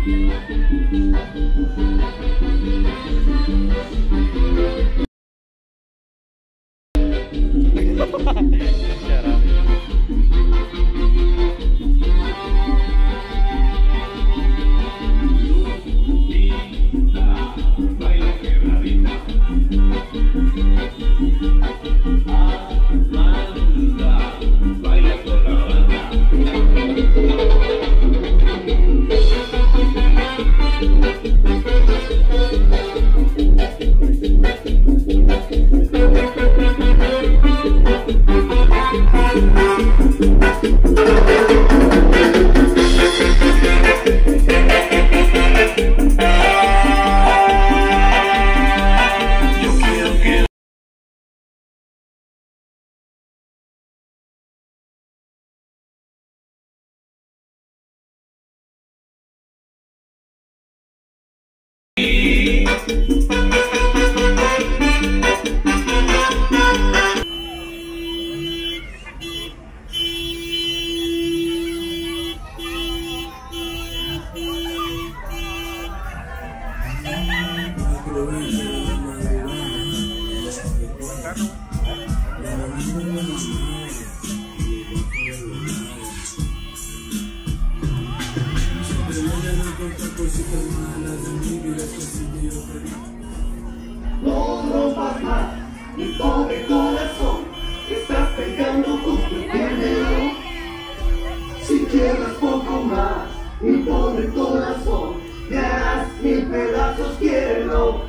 No rompas más, mi pobre corazón, estás peleando con tu perdedor. Si quieres poco más, mi pobre corazón, te harás mil pedazos, quiero.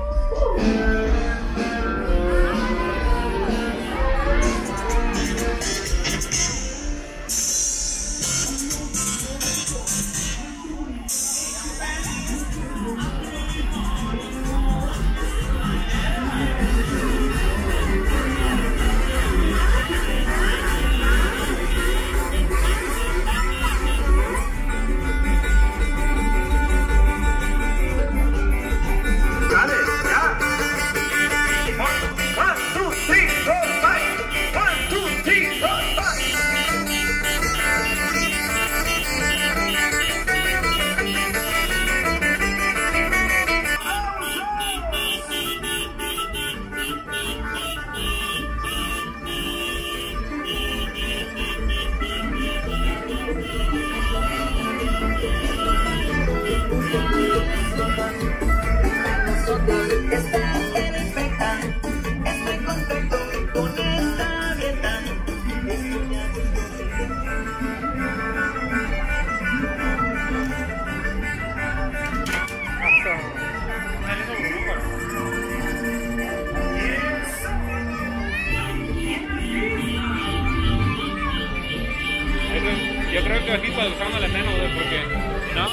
Yo creo que aquí pasándole menos, porque no.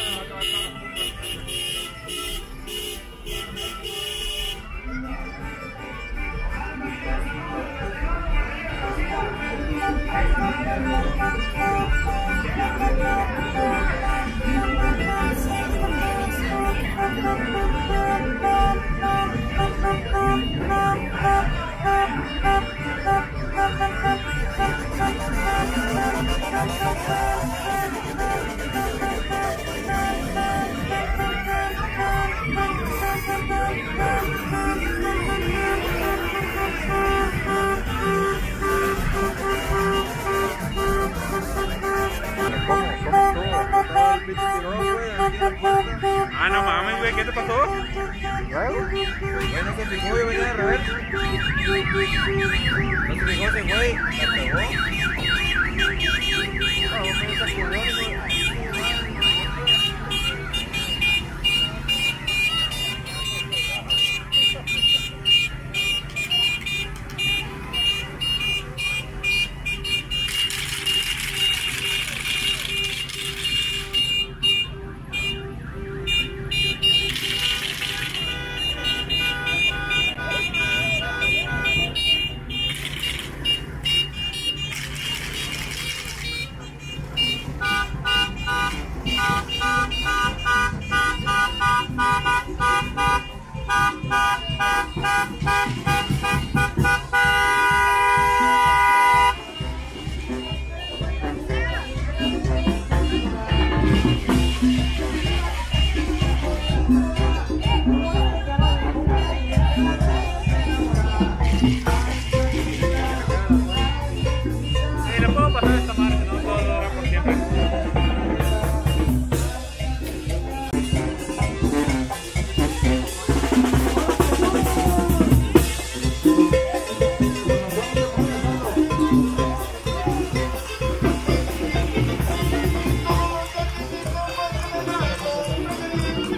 Ah, no mames, güey, ¿qué te pasó? Bueno, que fijó, yo venía de reversa. No se fijó ese güey, la pegó.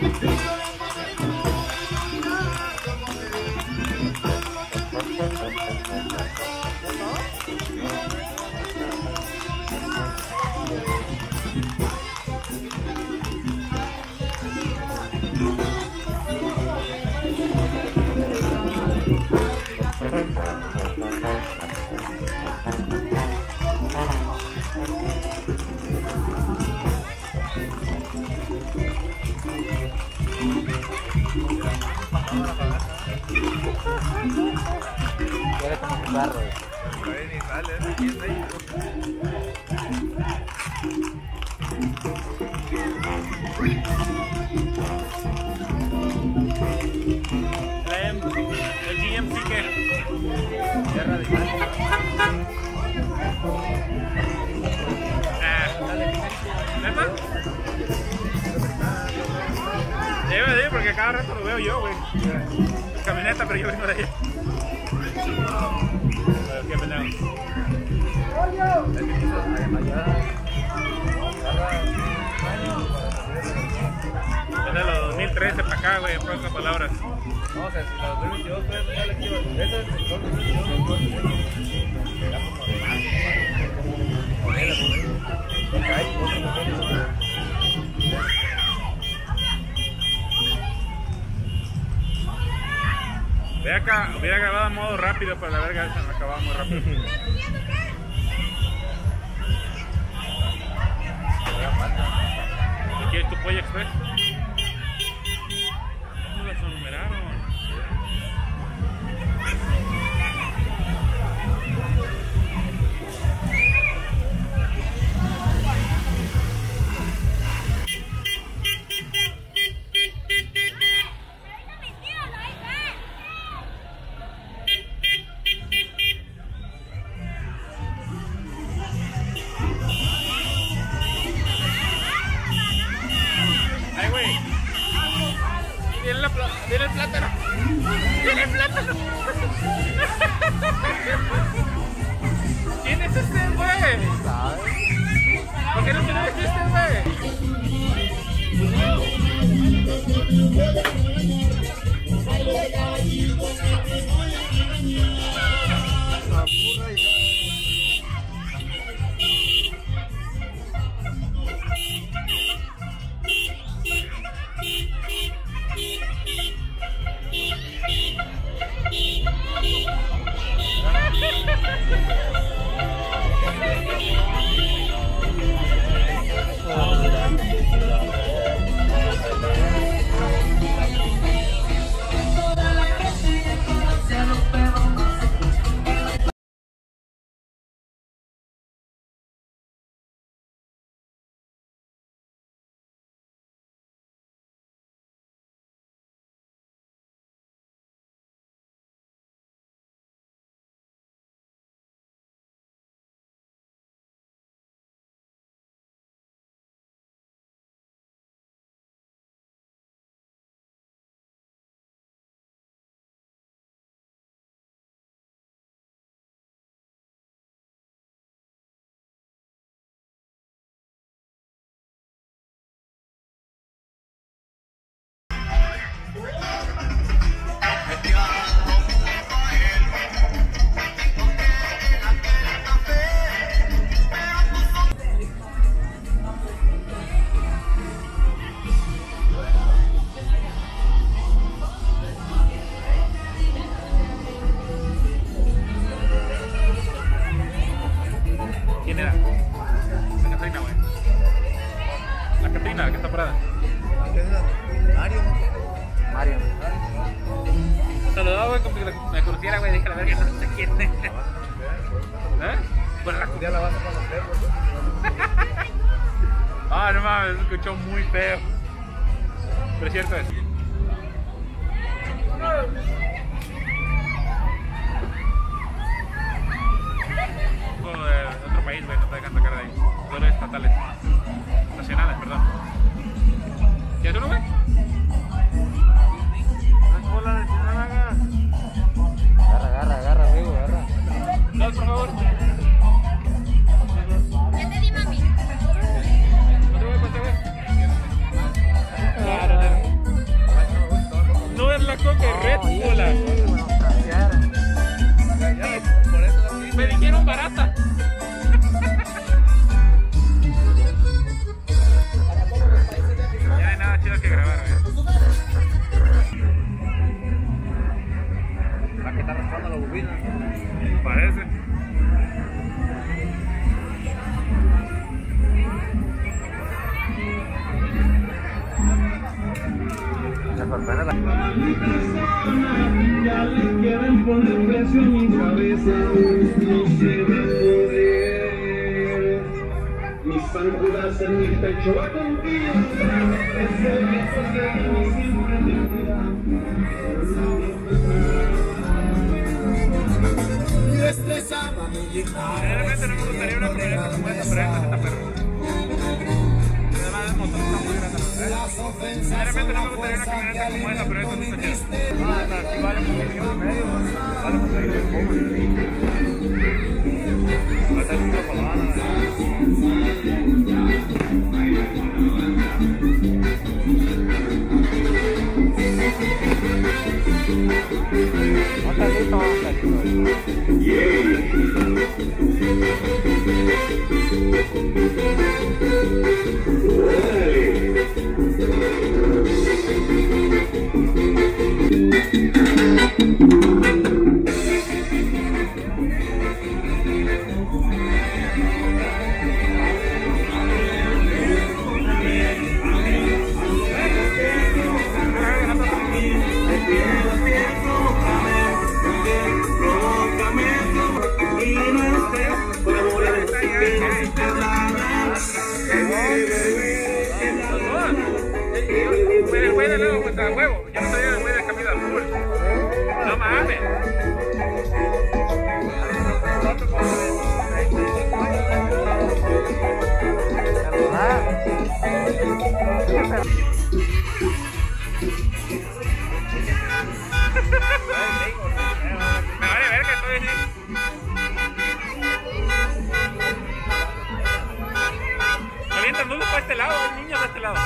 Era como un barro. Ni sale, ¿no? ¿Quién es ahí? El GMC que Es radical. ¿neta? Debe de ir porque cada rato lo veo yo, güey. Es camioneta, pero yo vengo de allá. Qué pendejo. Es que quiso allá. Es de los 2013 para acá, güey, en pocas palabras. No, o sea, si la 2022 pues ya le quiero. Eso es el 2022. Era como de más. Porque hay otros modelos. Ve acá, hubiera grabado en modo rápido, pero la verga se me acababa muy rápido. ¿Quieres tu Pollo Express? No las numeraron. Ay, güey. Viene el plátano. Viene el plátano. ¿Quién es este, güey? ¿Por qué no te lo dijiste, güey? ¿Quién era? La Catrina, güey. La Catrina, la que está parada. Mario. Mario. Saludaba, güey, como que me conociera, güey. Dije, la verga, no sé quién es. ¿Eh? Bueno, Un día la vas a conocer, güey. ah, no mames, se escuchó muy feo. Pero es cierto eso. De otro país, güey, no te dejan sacar de ahí. Solo estatales. Nacionales, perdón. ¿Quieres uno, güey? Hola, de Sinaloa. Agarra, amigo, agarra. Dos, por favor. Ya te di, mami. ¿Cuánto, güey? ¿Cuánto, güey? Claro, chulas. Por eso la Me dijeron barata. Ya no hay nada chido que grabar, va que está raspando la bobina. Parece. Ya le quieren poner precio a mi cabeza, no se va a poder. Mis fanjuras en mi pecho va contigo, ese beso que a mí siempre me cuida. Me estresaba mi hija. Realmente no me gustaría una camioneta como esta, pero esta está perro. Además el motor está muy grande. Realmente no me gustaría una camioneta como esta, pero esta sí está chida. Aquí vale como 1,5 vale como 6 va a ser una palabra. No está listo, El güey de nuevo contra huevo. Yo no sabía el güey de camisa azul. No mames. Me vale ver que estoy así. Avientan mundo para este lado, hay niños de este lado.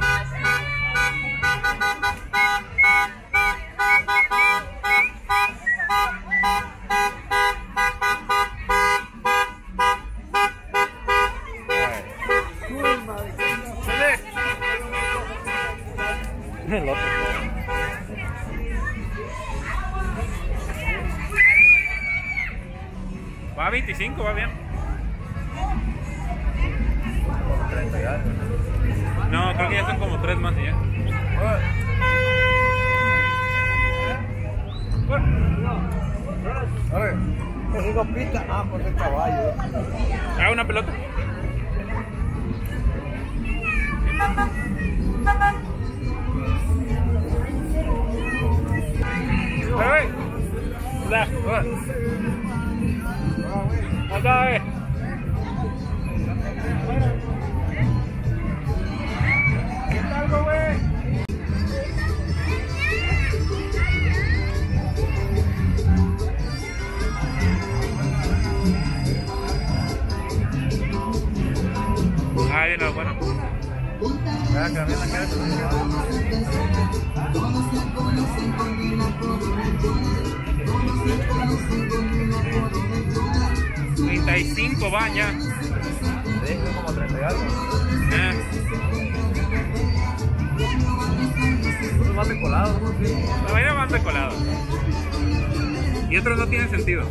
El otro. Va a 25, va bien. No, creo que ya son como 3 más y ya. Es una pista. Ah, por el caballo. Ah, una pelota. Ah, viene lo bueno. Vea que a mí la cara se me va. 35 van ya. Sí, como 30 y algo. Unos más decolados, ¿no? Sí. La vaina van decolados. Y otros no tienen sentido.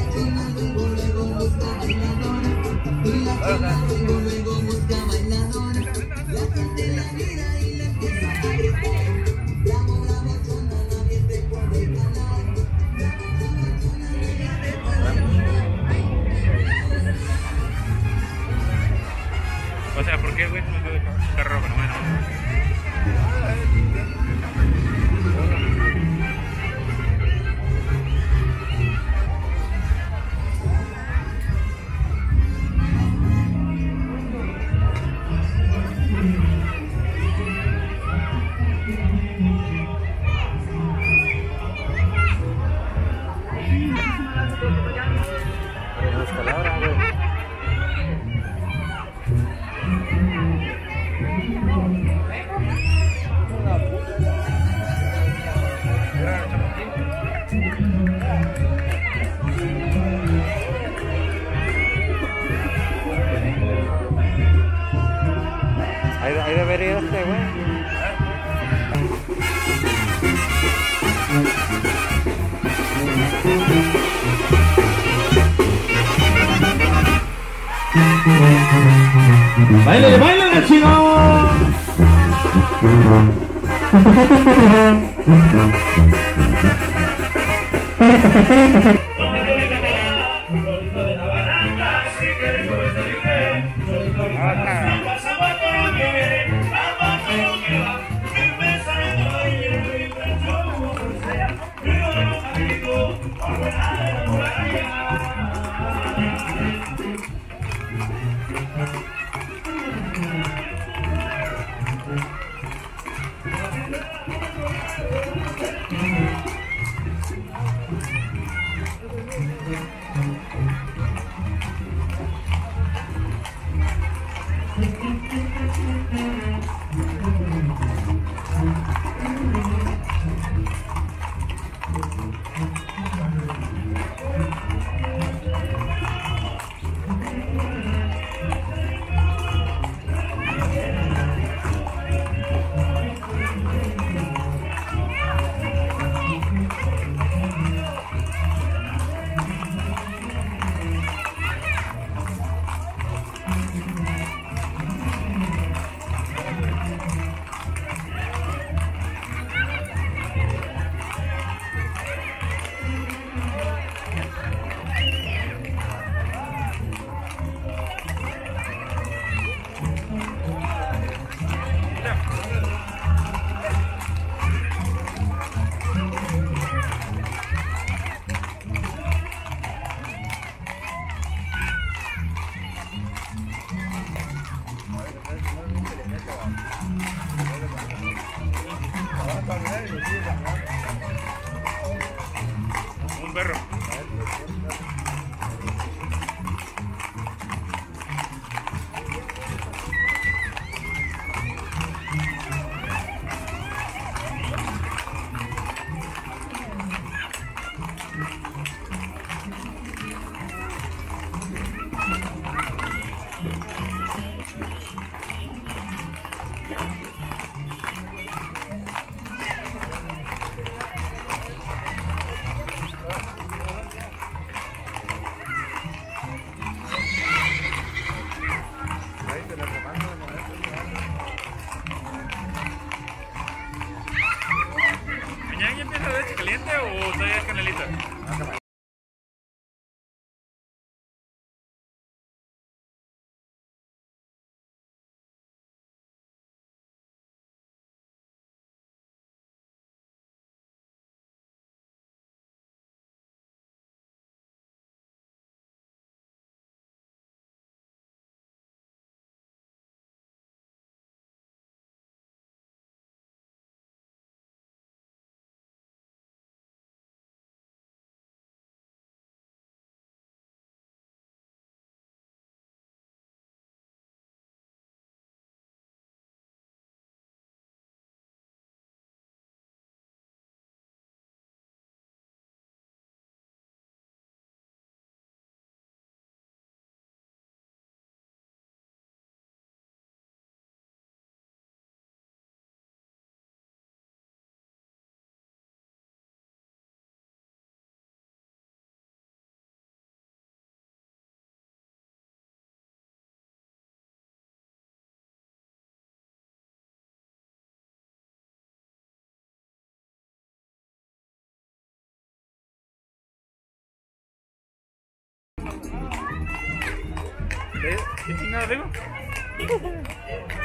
O sea, ¿por qué, güey? No me de carro rojo, no, bueno. Ahí debería ser, güey. ¡Baile, baile, chino! Un perro. ¿Mañana ya empieza la leche caliente o todavía es canelita? ¿Qué chingada digo?